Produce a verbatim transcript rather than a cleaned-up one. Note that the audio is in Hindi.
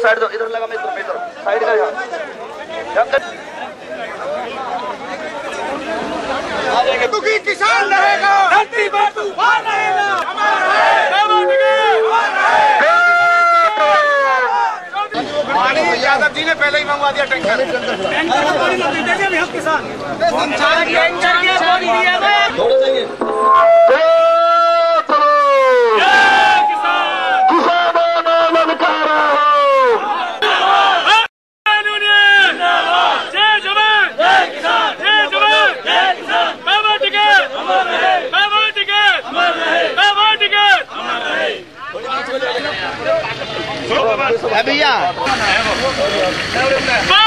साइड दो, इधर लगा, मैं इधर, मैं इधर साइड का यहाँ क्योंकि किसान रहेगा, धरती पर तूफान रहेगा। पानी यादव जी ने पहले ही मंगवा दिया टैंकर। किसान भैया